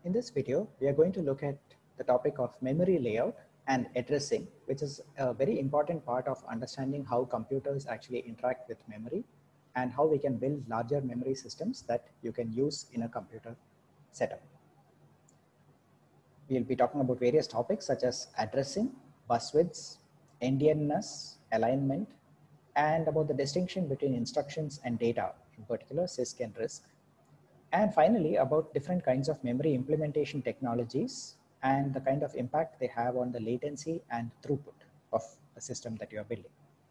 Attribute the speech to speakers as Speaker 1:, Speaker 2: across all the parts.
Speaker 1: In this video, we are going to look at the topic of memory layout and addressing, which is a very important part of understanding how computers actually interact with memory and how we can build larger memory systems that you can use in a computer setup. We'll be talking about various topics such as addressing, bus widths, endianness, alignment, and about the distinction between instructions and data, in particular CISC and RISC. And finally, about different kinds of memory implementation technologies and the kind of impact they have on the latency and throughput of the system that you are building.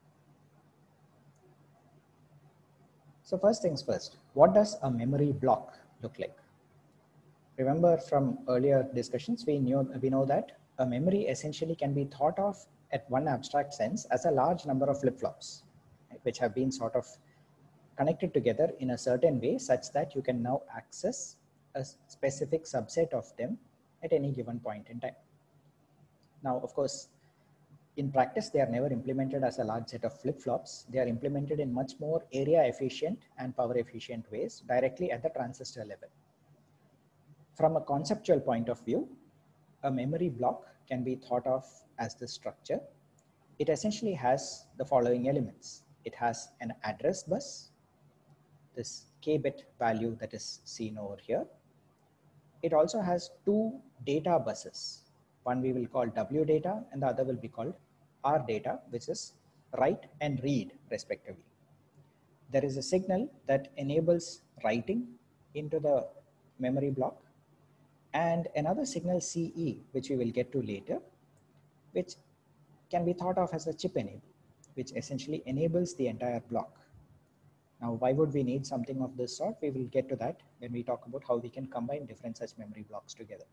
Speaker 1: So first things first, what does a memory block look like? Remember from earlier discussions, we know that a memory essentially can be thought of at one abstract sense as a large number of flip-flops, which have been sort of connected together in a certain way such that you can now access a specific subset of them at any given point in time. Now, of course, in practice, they are never implemented as a large set of flip-flops. They are implemented in much more area efficient and power efficient ways directly at the transistor level. From a conceptual point of view, a memory block can be thought of as the structure. It essentially has the following elements. It has an address bus, this k-bit value that is seen over here. It also has two data buses. One we will call W data and the other will be called R data, which is write and read respectively. There is a signal that enables writing into the memory block and another signal CE, which we will get to later, which can be thought of as a chip enable, which essentially enables the entire block. Now, why would we need something of this sort? We will get to that when we talk about how we can combine different such memory blocks together.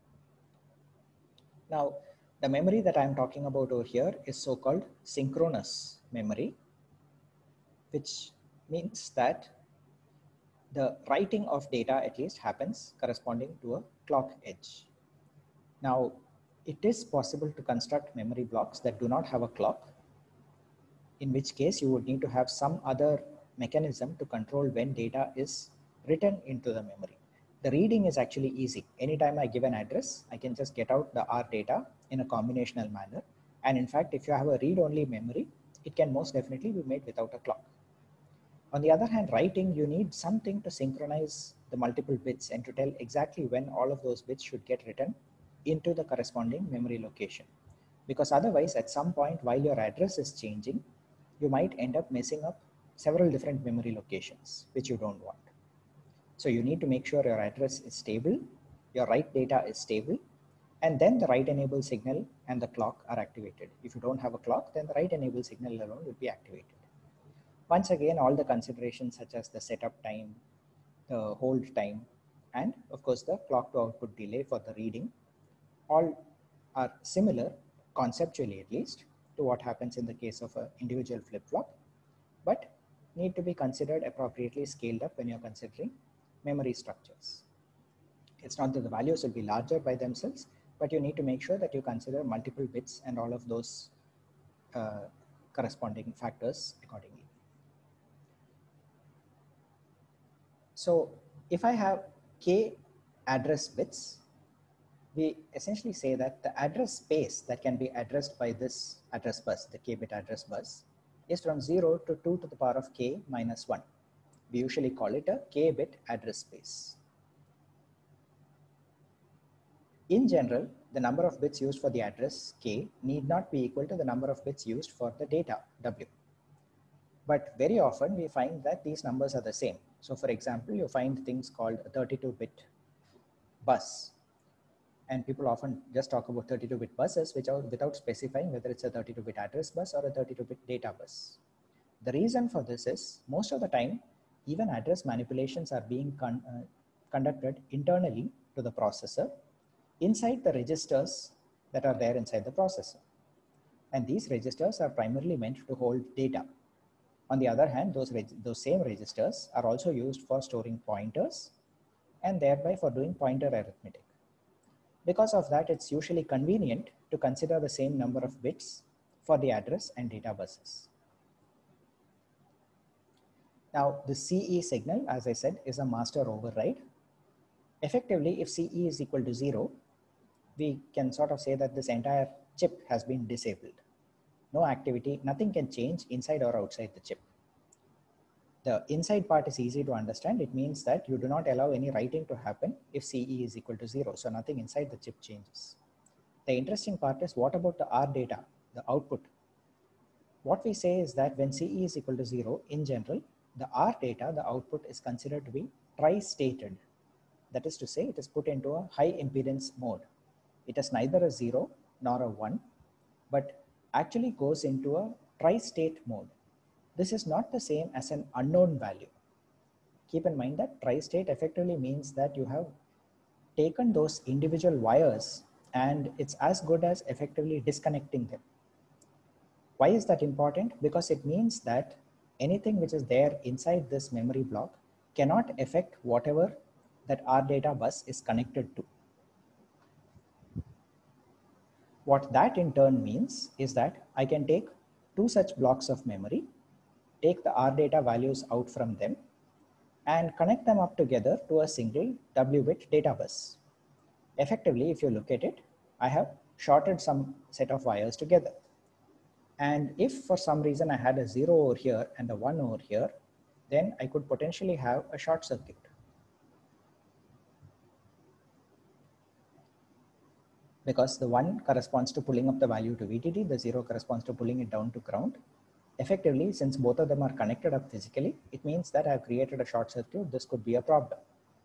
Speaker 1: Now, the memory that I'm talking about over here is so-called synchronous memory, which means that the writing of data at least happens corresponding to a clock edge. Now, it is possible to construct memory blocks that do not have a clock, in which case you would need to have some other mechanism to control when data is written into the memory. The reading is actually easy. Anytime I give an address, I can just get out the R data in a combinational manner. And in fact, if you have a read-only memory, it can most definitely be made without a clock. On the other hand, writing, you need something to synchronize the multiple bits and to tell exactly when all of those bits should get written into the corresponding memory location. Because otherwise, at some point while your address is changing, you might end up messing up several different memory locations, which you don't want. So you need to make sure your address is stable, your write data is stable, and then the write enable signal and the clock are activated. If you don't have a clock, then the write enable signal alone will be activated. Once again, all the considerations such as the setup time, the hold time, and of course the clock to output delay for the reading, all are similar, conceptually at least, to what happens in the case of an individual flip-flop, but need to be considered appropriately scaled up when you're considering memory structures. It's not that the values will be larger by themselves, but you need to make sure that you consider multiple bits and all of those corresponding factors accordingly. So if I have k address bits, we essentially say that the address space that can be addressed by this address bus, the k-bit address bus, is from 0 to 2 to the power of k minus 1. We usually call it a k-bit address space. In general, the number of bits used for the address k need not be equal to the number of bits used for the data w. But very often we find that these numbers are the same. So for example, you find things called a 32-bit bus. And people often just talk about 32-bit buses without specifying whether it's a 32-bit address bus or a 32-bit data bus. The reason for this is most of the time, even address manipulations are being conducted internally to the processor inside the registers that are there inside the processor. And these registers are primarily meant to hold data. On the other hand, those same registers are also used for storing pointers and thereby for doing pointer arithmetic. Because of that, it's usually convenient to consider the same number of bits for the address and data buses. Now, the CE signal, as I said, is a master override. Effectively, if CE is equal to 0, we can sort of say that this entire chip has been disabled. No activity, nothing can change inside or outside the chip. The inside part is easy to understand. It means that you do not allow any writing to happen if CE is equal to 0. So nothing inside the chip changes. The interesting part is, what about the R data, the output? What we say is that when CE is equal to 0, in general, the R data, the output, is considered to be tri-stated. That is to say, it is put into a high impedance mode. It is neither a 0 nor a 1, but actually goes into a tri-state mode. This is not the same as an unknown value. Keep in mind that tri-state effectively means that you have taken those individual wires and it's as good as effectively disconnecting them. Why is that important? Because it means that anything which is there inside this memory block cannot affect whatever that R data bus is connected to. What that in turn means is that I can take two such blocks of memory, take the R data values out from them, and connect them up together to a single W-bit data bus. Effectively, if you look at it, I have shorted some set of wires together. And if for some reason I had a 0 over here and a 1 over here, then I could potentially have a short circuit. Because the 1 corresponds to pulling up the value to VDD, the 0 corresponds to pulling it down to ground. Effectively, since both of them are connected up physically, it means that I have created a short circuit. This could be a problem.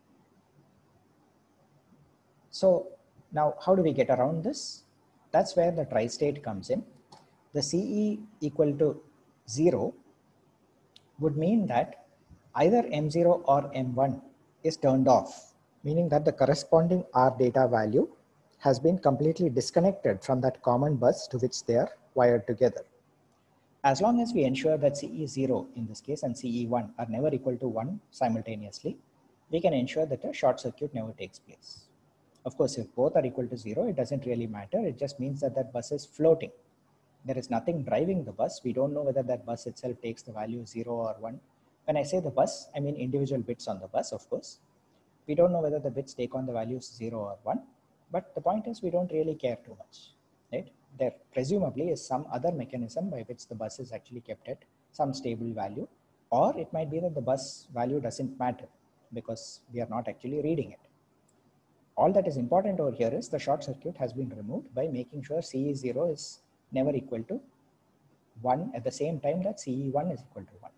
Speaker 1: So now how do we get around this? That's where the tri-state comes in. The CE equal to 0 would mean that either M0 or M1 is turned off, meaning that the corresponding R data value has been completely disconnected from that common bus to which they are wired together. As long as we ensure that CE0 in this case and CE1 are never equal to 1 simultaneously, we can ensure that a short circuit never takes place. Of course, if both are equal to 0, it doesn't really matter. It just means that that bus is floating. There is nothing driving the bus. We don't know whether that bus itself takes the value 0 or 1. When I say the bus, I mean individual bits on the bus, of course. We don't know whether the bits take on the values 0 or 1. But the point is, we don't really care too much, right? There presumably is some other mechanism by which the bus is actually kept at some stable value, or it might be that the bus value doesn't matter because we are not actually reading it. All that is important over here is the short circuit has been removed by making sure CE0 is never equal to 1 at the same time that CE1 is equal to 1.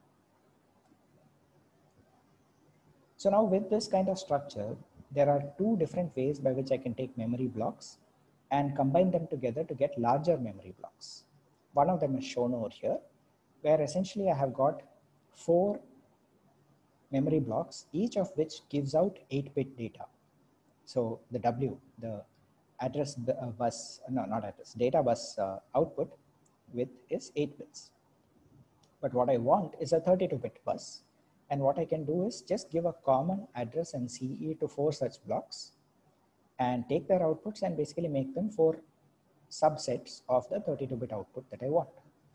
Speaker 1: So now with this kind of structure, there are two different ways by which I can take memory blocks and combine them together to get larger memory blocks. One of them is shown over here, where essentially I have got 4 memory blocks, each of which gives out 8-bit data. So the W, the address bus, no, not address, data bus output width is 8 bits. But what I want is a 32-bit bus. And what I can do is just give a common address and CE to 4 such blocks and take their outputs and basically make them 4 subsets of the 32-bit output that I want.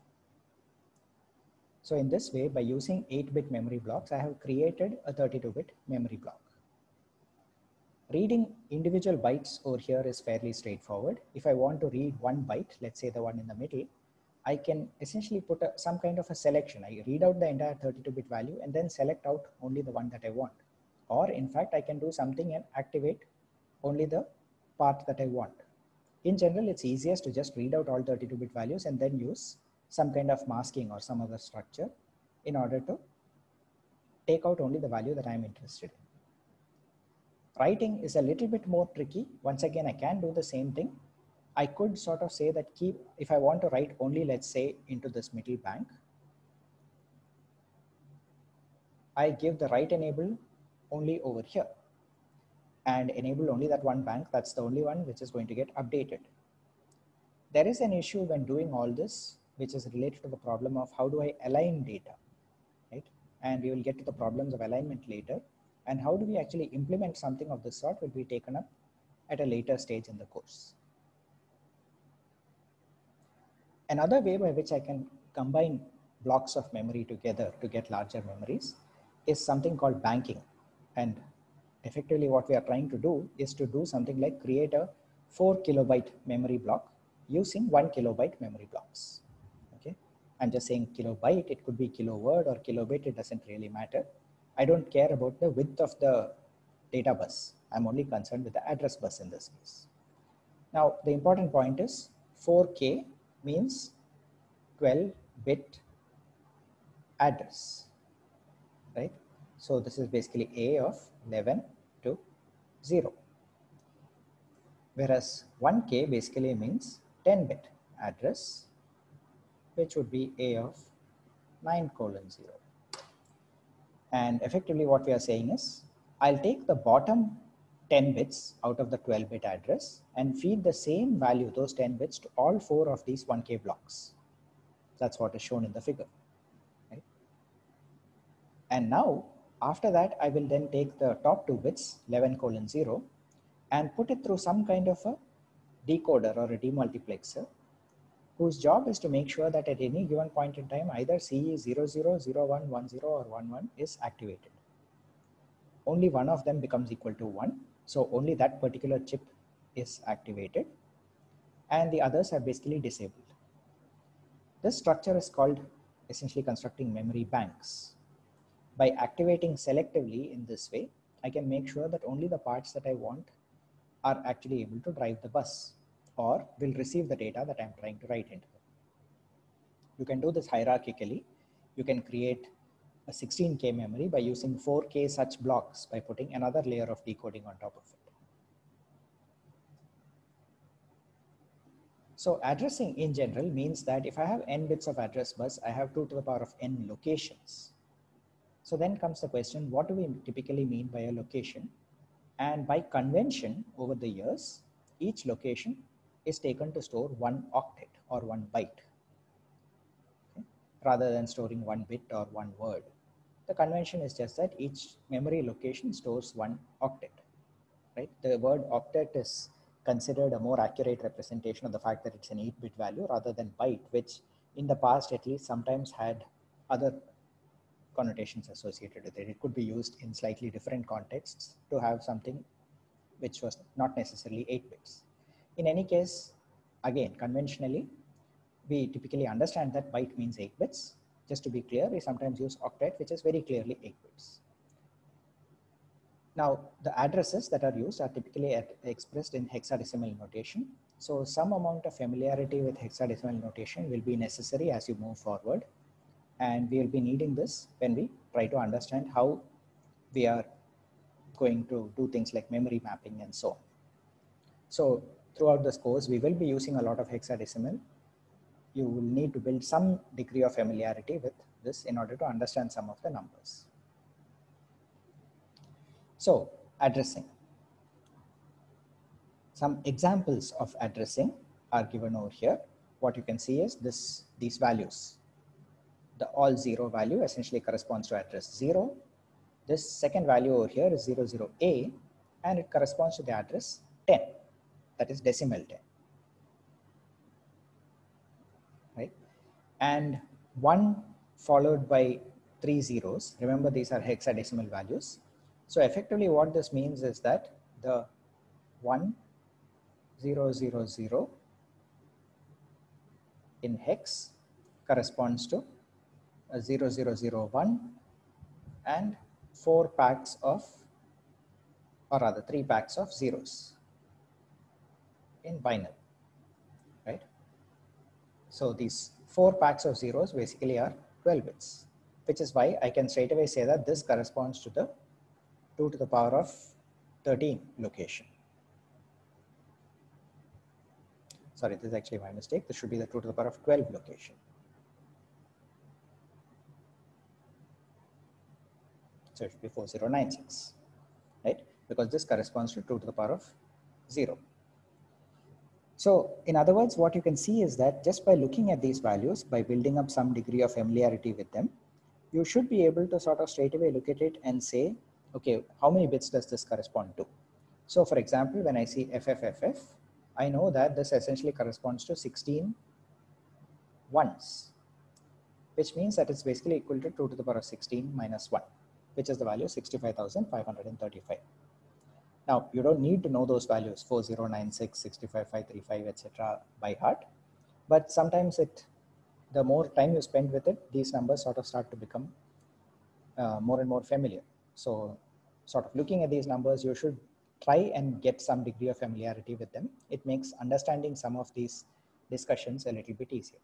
Speaker 1: So in this way, by using 8-bit memory blocks, I have created a 32-bit memory block. Reading individual bytes over here is fairly straightforward. If I want to read one byte, let's say the one in the middle, I can essentially put some kind of a selection. I read out the entire 32-bit value and then select out only the one that I want. Or in fact, I can do something and activate only the part that I want. In general, it's easiest to just read out all 32-bit values and then use some kind of masking or some other structure in order to take out only the value that I'm interested in. Writing is a little bit more tricky. Once again, I can do the same thing. I could sort of say that if I want to write only, let's say, into this middle bank, I give the write enable only over here and enable only that one bank. That's the only one which is going to get updated. There is an issue when doing all this, which is related to the problem of how do I align data, right? And we will get to the problems of alignment later. And how do we actually implement something of this sort will be taken up at a later stage in the course. Another way by which I can combine blocks of memory together to get larger memories is something called banking. And effectively what we are trying to do is to do something like create a 4 kilobyte memory block using 1 kilobyte memory blocks. Okay, I'm just saying kilobyte, it could be kiloword or kilobit, it doesn't really matter. I don't care about the width of the data bus. I'm only concerned with the address bus in this case. Now, the important point is 4K means 12-bit address, right? So this is basically A of 11 to 0. Whereas 1K basically means 10-bit address, which would be A of 9:0. And effectively what we are saying is, I'll take the bottom 10 bits out of the 12-bit address and feed the same value, those 10 bits, to all 4 of these 1K blocks. That's what is shown in the figure, right? And now, after that, I will then take the top 2 bits, 11:0, and put it through some kind of a decoder or a demultiplexer, whose job is to make sure that at any given point in time, either CE00, 01, 10, or 11 is activated. Only one of them becomes equal to 1. So only that particular chip is activated, and the others are basically disabled. This structure is called essentially constructing memory banks. By activating selectively in this way, I can make sure that only the parts that I want are actually able to drive the bus or will receive the data that I'm trying to write into them. You can do this hierarchically. You can create a 16K memory by using 4K such blocks by putting another layer of decoding on top of it. So addressing in general means that if I have n bits of address bus, I have 2 to the power of n locations. So then comes the question, what do we typically mean by a location? And by convention over the years, each location is taken to store 1 octet or 1 byte, okay, rather than storing 1 bit or 1 word. The convention is just that each memory location stores 1 octet, right? The word octet is considered a more accurate representation of the fact that it's an 8-bit value rather than byte, which in the past at least sometimes had other connotations associated with it. It could be used in slightly different contexts to have something which was not necessarily 8 bits. In any case, again, conventionally, we typically understand that byte means 8 bits. Just to be clear, we sometimes use octet, which is very clearly 8 bits. Now, the addresses that are used are typically expressed in hexadecimal notation. So some amount of familiarity with hexadecimal notation will be necessary as you move forward. And we will be needing this when we try to understand how we are going to do things like memory mapping and so on. So throughout this course, we will be using a lot of hexadecimal. You will need to build some degree of familiarity with this in order to understand some of the numbers. So addressing. Some examples of addressing are given over here. What you can see is these values. The all 0 value essentially corresponds to address 0. This second value over here is 00A, and it corresponds to the address 10, that is decimal 10. Right? And 1 followed by 3 zeros. Remember, these are hexadecimal values. So effectively what this means is that the 1000 in hex corresponds to a 0001 and 4 packs of, or rather 3 packs of zeros in binary, right? So these 4 packs of zeros basically are 12 bits, which is why I can straight away say that this corresponds to the 2 to the power of 13 location. Sorry, this is actually my mistake. This should be the 2 to the power of 12 location. So it should be 4096, right? Because this corresponds to 2 to the power of 0. So in other words, what you can see is that just by looking at these values, by building up some degree of familiarity with them, you should be able to sort of straight away look at it and say, okay, how many bits does this correspond to? So for example, when I see FFFF, I know that this essentially corresponds to 16 ones, which means that it's basically equal to 2 to the power of 16 minus 1, which is the value 65,535. Now, you don't need to know those values 4096, 65535, etc. by heart, but sometimes the more time you spend with it, these numbers sort of start to become more and more familiar. So sort of looking at these numbers, you should try and get some degree of familiarity with them. It makes understanding some of these discussions a little bit easier.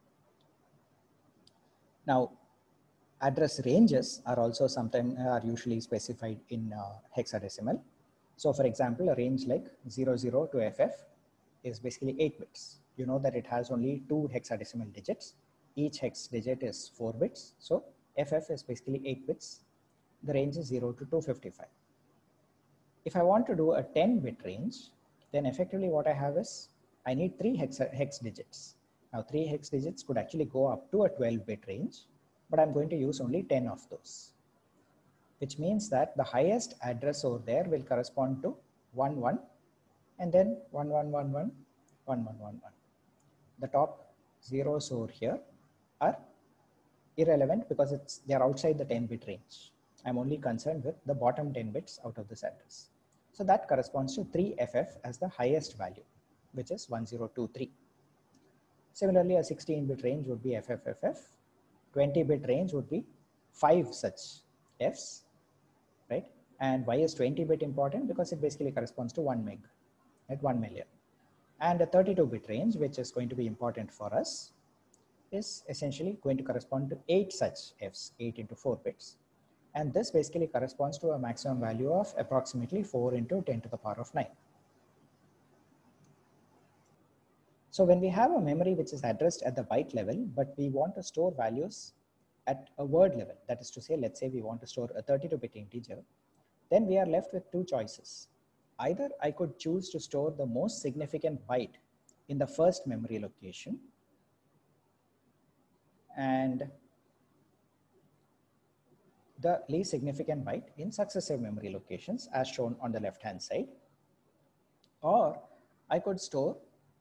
Speaker 1: Now, address ranges are also sometimes usually specified in hexadecimal. So for example, a range like 00 to FF is basically 8 bits. You know that it has only 2 hexadecimal digits. Each hex digit is 4 bits. So FF is basically 8 bits. The range is 0 to 255. If I want to do a 10-bit range, then effectively what I have is I need 3 hex digits. Now 3 hex digits could actually go up to a 12-bit range, but I'm going to use only 10 of those, which means that the highest address over there will correspond to 11 and then 1111, 1111. The top zeros over here are irrelevant because they're outside the 10-bit range. I'm only concerned with the bottom 10 bits out of this address. So that corresponds to 3FF as the highest value, which is 1023. Similarly, a 16-bit range would be FFFF. 20-bit range would be 5 such Fs, right? And why is 20-bit important? Because it basically corresponds to 1 meg, at 1 million. And a 32-bit range, which is going to be important for us, is essentially going to correspond to 8 such Fs, 8 into 4 bits. And this basically corresponds to a maximum value of approximately 4 into 10 to the power of 9. So when we have a memory which is addressed at the byte level, but we want to store values at a word level, that is to say, let's say we want to store a 32-bit integer, then we are left with two choices. Either I could choose to store the most significant byte in the first memory location, and the least significant byte in successive memory locations as shown on the left-hand side, or I could store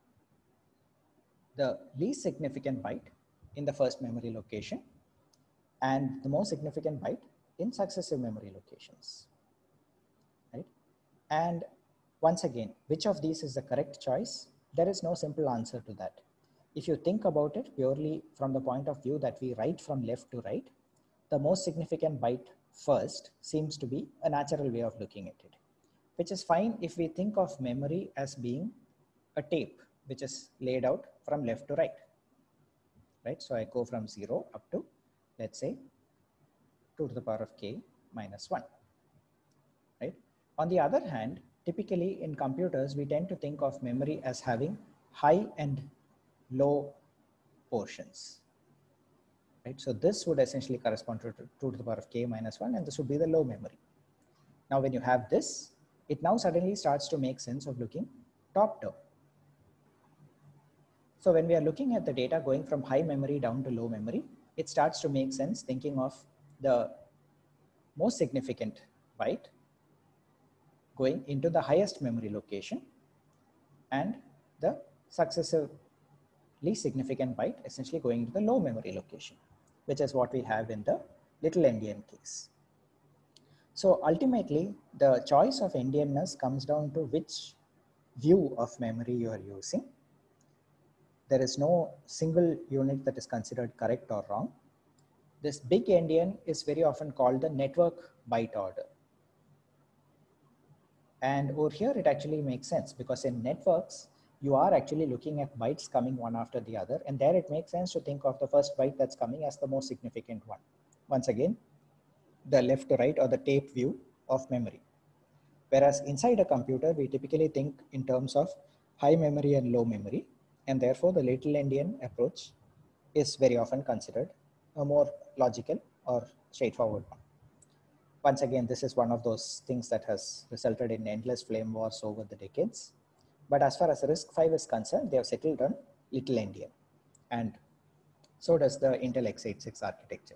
Speaker 1: the least significant byte in the first memory location and the most significant byte in successive memory locations, right? And once again, which of these is the correct choice? There is no simple answer to that. If you think about it purely from the point of view that we write from left to right, the most significant byte first seems to be a natural way of looking at it, which is fine if we think of memory as being a tape which is laid out from left to right, right? So I go from 0 up to, let's say, 2 to the power of k minus 1, right? On the other hand, typically in computers, we tend to think of memory as having high and low portions, right? So this would essentially correspond to 2 to the power of k minus 1, and this would be the low memory. Now, when you have this, it now suddenly starts to make sense of looking top down. So when we are looking at the data going from high memory down to low memory, it starts to make sense thinking of the most significant byte going into the highest memory location and the successive least significant byte essentially going into the low memory location, which is what we have in the little endian case. So ultimately, the choice of endianness comes down to which view of memory you are using. There is no single unit that is considered correct or wrong. This big endian is very often called the network byte order. And over here, it actually makes sense because in networks, you are actually looking at bytes coming one after the other. And there it makes sense to think of the first byte that's coming as the most significant one. Once again, the left to right or the tape view of memory. Whereas inside a computer, we typically think in terms of high memory and low memory. And therefore, the little endian approach is very often considered a more logical or straightforward one. Once again, this is one of those things that has resulted in endless flame wars over the decades. But as far as RISC-V is concerned, they have settled on little endian. And so does the Intel x86 architecture.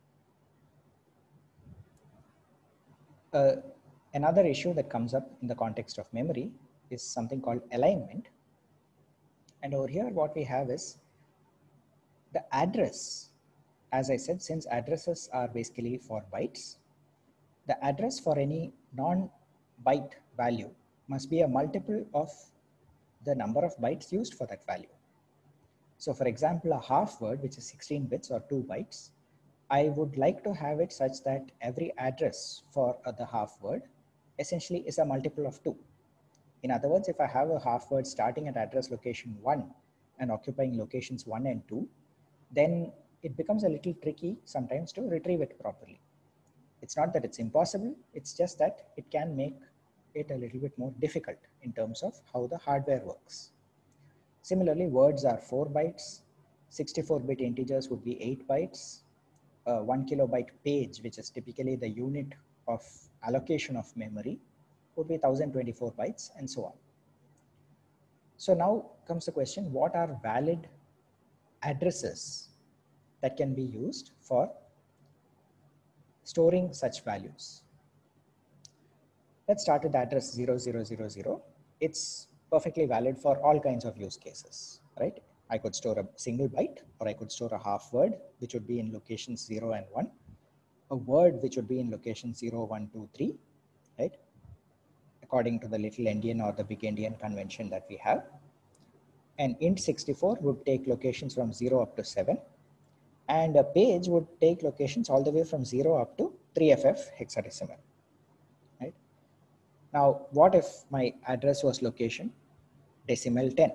Speaker 1: Another issue that comes up in the context of memory is something called alignment. And over here, what we have is the address. As I said, since addresses are basically for bytes, the address for any non-byte value must be a multiple of the number of bytes used for that value. So for example, a half word, which is 16 bits or 2 bytes, I would like to have it such that every address for the half word essentially is a multiple of 2. In other words, if I have a half word starting at address location 1 and occupying locations 1 and 2, then it becomes a little tricky sometimes to retrieve it properly. It's not that it's impossible, it's just that it can make it a little bit more difficult in terms of how the hardware works. Similarly, words are 4 bytes, 64-bit integers would be 8 bytes, a 1 kilobyte page, which is typically the unit of allocation of memory, would be 1024 bytes, and so on. So now comes the question, what are valid addresses that can be used for storing such values? Let's start with the address 0000. It's perfectly valid for all kinds of use cases, right? I could store a single byte, or I could store a half word, which would be in locations 0 and 1, a word which would be in location 0, 1, 2, 3, right? According to the little endian or the big endian convention that we have. And int 64 would take locations from 0 up to 7. And a page would take locations all the way from 0 up to 3FF hexadecimal. Right? Now, what if my address was location decimal 10?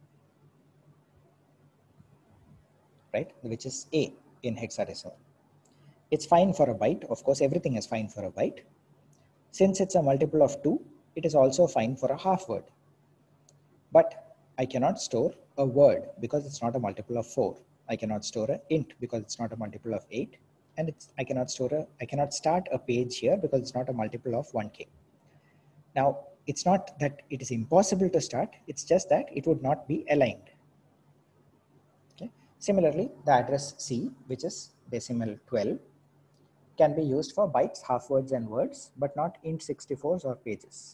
Speaker 1: Right? Which is A in hexadecimal. It's fine for a byte. Of course, everything is fine for a byte. Since it's a multiple of 2, it is also fine for a half word. But I cannot store a word because it's not a multiple of 4. I cannot store an int because it's not a multiple of 8. And I cannot start a page here because it's not a multiple of 1k. Now, it's not that it is impossible to start, it's just that it would not be aligned. Okay. Similarly, the address C, which is decimal 12, can be used for bytes, half words, and words, but not int 64s or pages.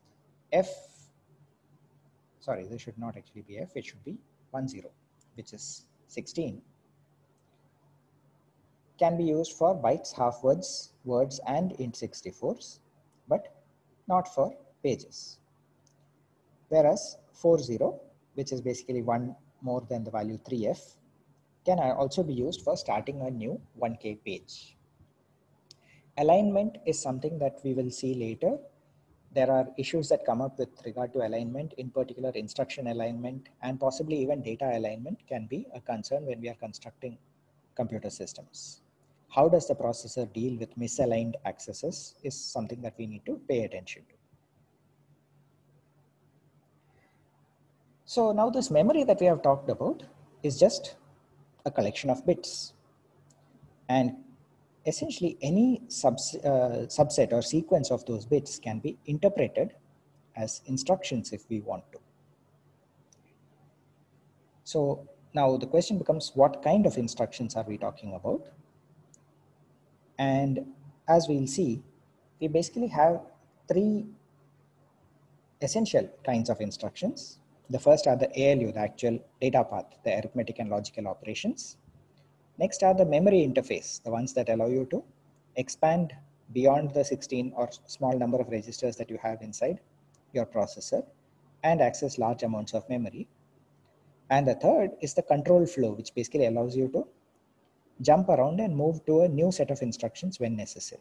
Speaker 1: This should not actually be F, it should be 10, which is 16, can be used for bytes, half words, words, and int 64s, but not for pages. Whereas 40, which is basically 1 more than the value 3F, can also be used for starting a new 1K page. Alignment is something that we will see later. There are issues that come up with regard to alignment, in particular instruction alignment, and possibly even data alignment can be a concern when we are constructing computer systems. How does the processor deal with misaligned accesses is something that we need to pay attention to. So now this memory that we have talked about is just a collection of bits. And essentially any subset or sequence of those bits can be interpreted as instructions if we want to. So now the question becomes, what kind of instructions are we talking about? And as we'll see, we basically have 3 essential kinds of instructions. The first are the ALU, the actual data path, the arithmetic and logical operations. Next are the memory interface, the ones that allow you to expand beyond the 16 or small number of registers that you have inside your processor and access large amounts of memory. And the third is the control flow, which basically allows you to jump around and move to a new set of instructions when necessary.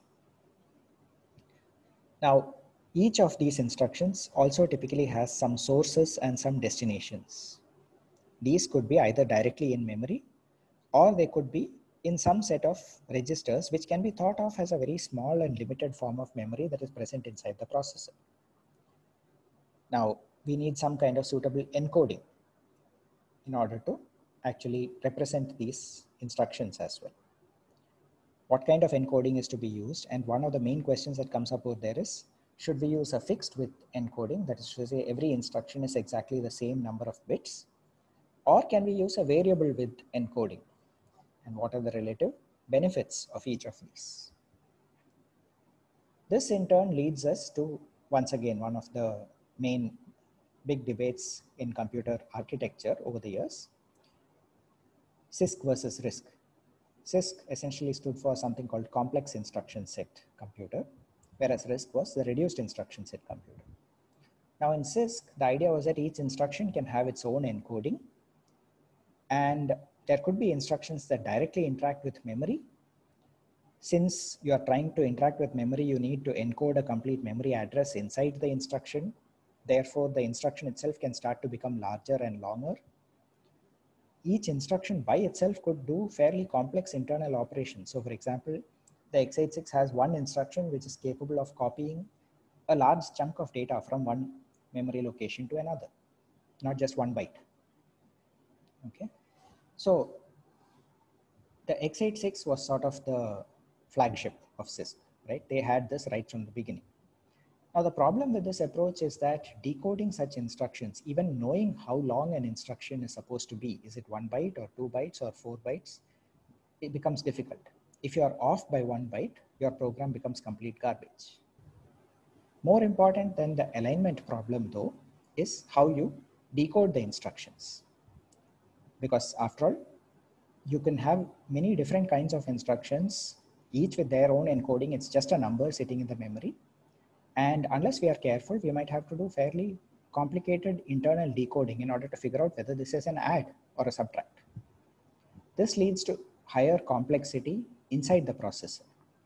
Speaker 1: Now, each of these instructions also typically has some sources and some destinations. These could be either directly in memory, or they could be in some set of registers, which can be thought of as a very small and limited form of memory that is present inside the processor. Now, we need some kind of suitable encoding in order to actually represent these instructions as well. What kind of encoding is to be used? And one of the main questions that comes up over there is, should we use a fixed width encoding? That is to say, every instruction is exactly the same number of bits. Or can we use a variable width encoding? And what are the relative benefits of each of these? This in turn leads us to, once again, one of the main big debates in computer architecture over the years, CISC versus RISC. CISC essentially stood for something called complex instruction set computer, whereas RISC was the reduced instruction set computer. Now in CISC, the idea was that each instruction can have its own encoding, and there could be instructions that directly interact with memory. Since you are trying to interact with memory, you need to encode a complete memory address inside the instruction. Therefore, the instruction itself can start to become larger and longer. Each instruction by itself could do fairly complex internal operations. So for example, the x86 has one instruction which is capable of copying a large chunk of data from one memory location to another, not just 1 byte. Okay, so the x86 was sort of the flagship of CISC, right? They had this right from the beginning. Now the problem with this approach is that decoding such instructions, even knowing how long an instruction is supposed to be, is it 1 byte or 2 bytes or 4 bytes, it becomes difficult. If you are off by 1 byte, your program becomes complete garbage. More important than the alignment problem though, is how you decode the instructions. Because after all, you can have many different kinds of instructions, each with their own encoding. It's just a number sitting in the memory. And unless we are careful, we might have to do fairly complicated internal decoding in order to figure out whether this is an add or a subtract. This leads to higher complexity inside the processor.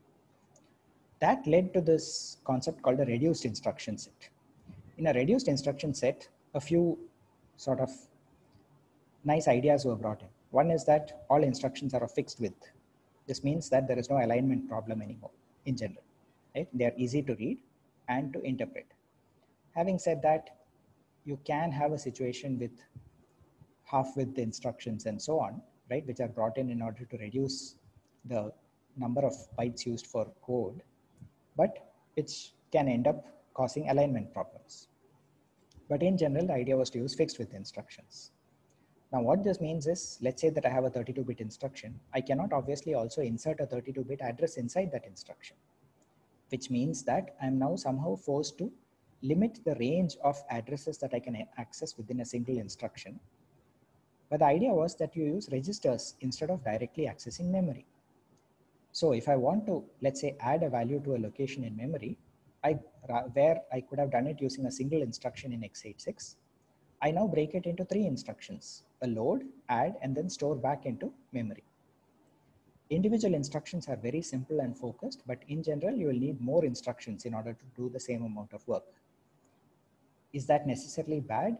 Speaker 1: That led to this concept called a reduced instruction set. In a reduced instruction set, a few sort of nice ideas were brought in. One is that all instructions are of fixed width. This means that there is no alignment problem anymore in general, right? They are easy to read and to interpret. Having said that, you can have a situation with half-width instructions and so on, right, which are brought in order to reduce the number of bytes used for code, but which can end up causing alignment problems. But in general, the idea was to use fixed width instructions. Now what this means is, let's say that I have a 32-bit instruction. I cannot obviously also insert a 32-bit address inside that instruction, which means that I'm now somehow forced to limit the range of addresses that I can access within a single instruction. But the idea was that you use registers instead of directly accessing memory. So if I want to, let's say, add a value to a location in memory, where I could have done it using a single instruction in x86, I now break it into 3 instructions: a load, add, and then store back into memory. Individual instructions are very simple and focused, but in general, you will need more instructions in order to do the same amount of work. Is that necessarily bad?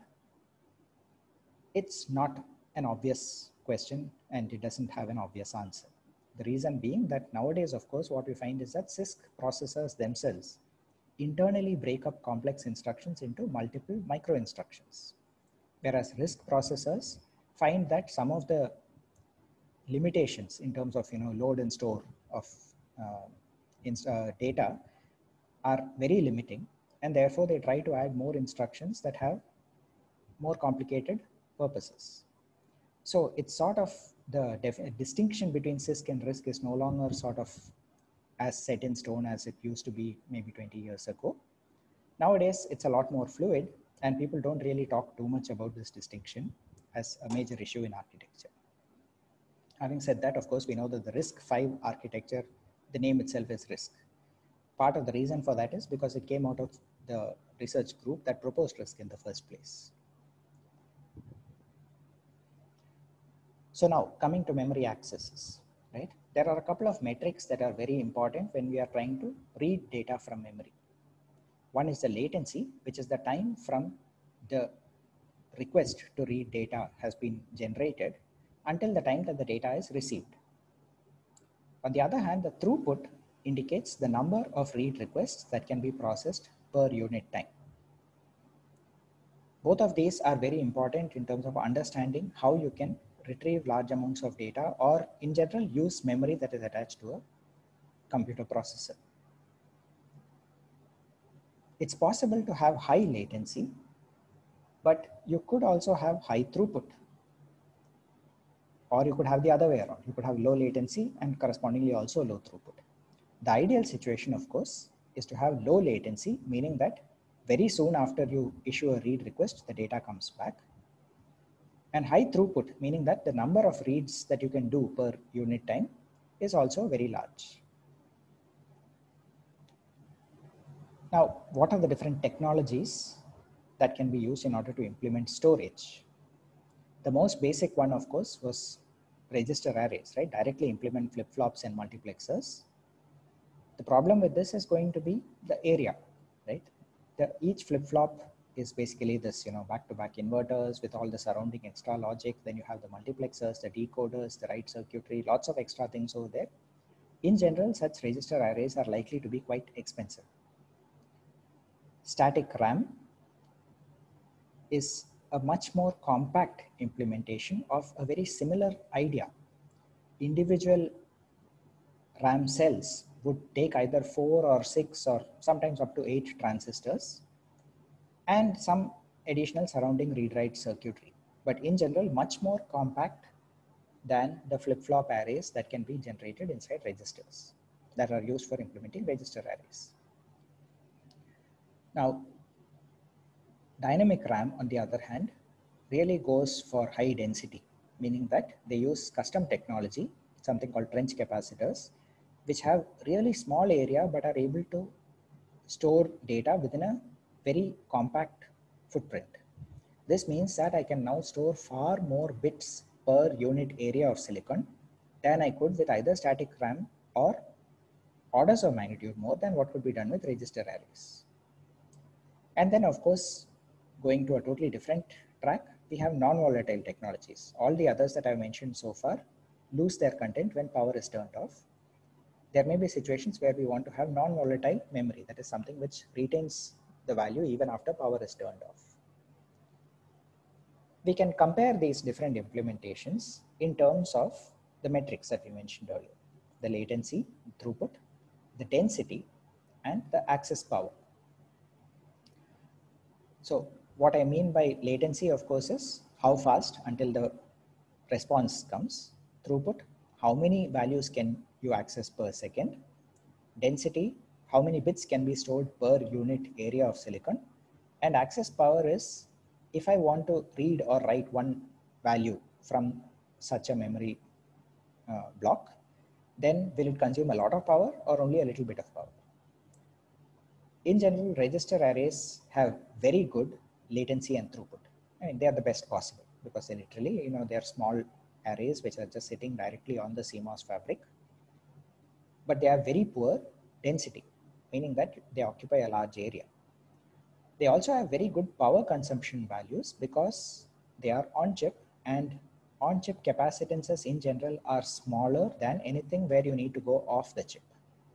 Speaker 1: It's not an obvious question, and it doesn't have an obvious answer. The reason being that nowadays, of course, what we find is that CISC processors themselves internally break up complex instructions into multiple micro instructions. Whereas RISC processors find that some of the limitations in terms of load and store of data are very limiting, and therefore they try to add more instructions that have more complicated purposes. So it's sort of the distinction between CISC and RISC is no longer sort of as set in stone as it used to be maybe 20 years ago. Nowadays, it's a lot more fluid, and people don't really talk too much about this distinction as a major issue in architecture. Having said that, of course, we know that the RISC-V architecture, the name itself is RISC. Part of the reason for that is because it came out of the research group that proposed RISC in the first place. So now coming to memory accesses, right? There are a couple of metrics that are very important when we are trying to read data from memory. One is the latency, which is the time from the request to read data has been generated until the time that the data is received. On the other hand, the throughput indicates the number of read requests that can be processed per unit time. Both of these are very important in terms of understanding how you can retrieve large amounts of data, or in general use memory that is attached to a computer processor. It's possible to have high latency, but you could also have high throughput. Or you could have the other way around. You could have low latency and correspondingly also low throughput. The ideal situation, of course, is to have low latency, meaning that very soon after you issue a read request, the data comes back. And high throughput, meaning that the number of reads that you can do per unit time is also very large. Now, what are the different technologies that can be used in order to implement storage? The most basic one, of course, was register arrays, right? Directly implement flip-flops and multiplexers. The problem with this is going to be the area, right? Each flip-flop is basically this, back-to-back inverters with all the surrounding extra logic. Then you have the multiplexers, the decoders, the write circuitry, lots of extra things over there. In general, such register arrays are likely to be quite expensive. Static RAM is a much more compact implementation of a very similar idea. Individual RAM cells would take either 4 or 6 or sometimes up to 8 transistors and some additional surrounding read-write circuitry. But in general, much more compact than the flip-flop arrays that can be generated inside registers that are used for implementing register arrays. Now, dynamic RAM, on the other hand, really goes for high density, meaning that they use custom technology, something called trench capacitors, which have really small area but are able to store data within a very compact footprint. This means that I can now store far more bits per unit area of silicon than I could with either static RAM or orders of magnitude more than what could be done with register arrays. And then, of course, going to a totally different track, we have non-volatile technologies. All the others that I've mentioned so far lose their content when power is turned off. There may be situations where we want to have non-volatile memory, that is something which retains the value even after power is turned off. We can compare these different implementations in terms of the metrics that we mentioned earlier: the latency, throughput, the density, and the access power. So what I mean by latency, of course, is how fast until the response comes. Throughput, how many values can you access per second. Density, how many bits can be stored per unit area of silicon. And access power is if I want to read or write one value from such a memory block, then will it consume a lot of power or only a little bit of power? In general, register arrays have very good latency and throughput. I mean, they are the best possible because they literally, they are small arrays which are just sitting directly on the CMOS fabric. But they have very poor density, meaning that they occupy a large area. They also have very good power consumption values because they are on chip, and on chip capacitances in general are smaller than anything where you need to go off the chip.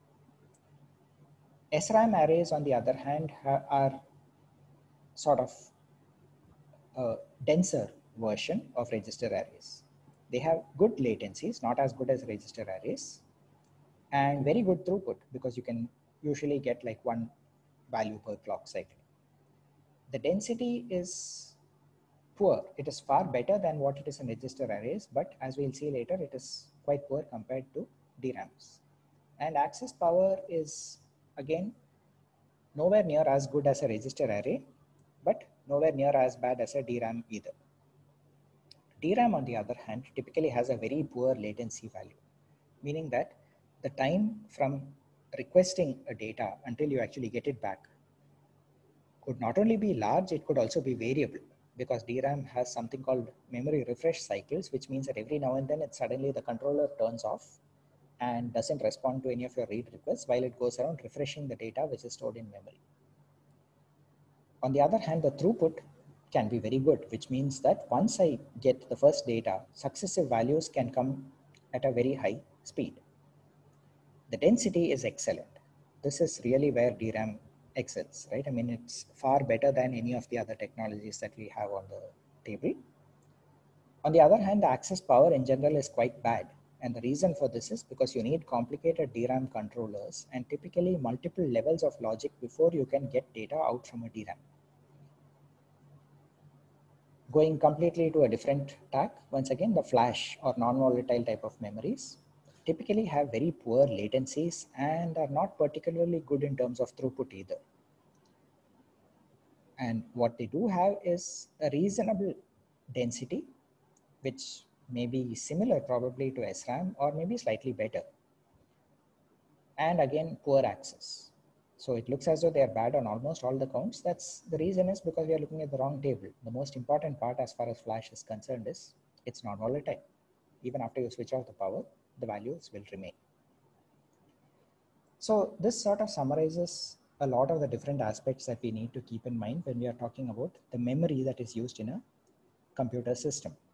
Speaker 1: SRAM arrays, on the other hand, are sort of a denser version of register arrays. They have good latencies, not as good as register arrays, and very good throughput because you can usually get like one value per clock cycle. The density is poor. It is far better than what it is in register arrays, but as we'll see later, it is quite poor compared to DRAMs. And access power is again nowhere near as good as a register array, but nowhere near as bad as a DRAM either. DRAM, on the other hand, typically has a very poor latency value, meaning that the time from requesting a data until you actually get it back could not only be large, it could also be variable, because DRAM has something called memory refresh cycles, which means that every now and then suddenly the controller turns off and doesn't respond to any of your read requests while it goes around refreshing the data which is stored in memory. On the other hand, the throughput can be very good, which means that once I get the first data, successive values can come at a very high speed. The density is excellent. This is really where DRAM excels, right? I mean, it's far better than any of the other technologies that we have on the table. On the other hand, the access power in general is quite bad. And the reason for this is because you need complicated DRAM controllers and typically multiple levels of logic before you can get data out from a DRAM. Going completely to a different tack, once again, the flash or non-volatile type of memories typically have very poor latencies and are not particularly good in terms of throughput either. And what they do have is a reasonable density, which may be similar probably to SRAM or maybe slightly better. And again, poor access. So it looks as though they are bad on almost all the counts. That's the reason is because we are looking at the wrong table. The most important part as far as flash is concerned is it's not volatile. Even after you switch off the power, the values will remain. So this sort of summarizes a lot of the different aspects that we need to keep in mind when we are talking about the memory that is used in a computer system.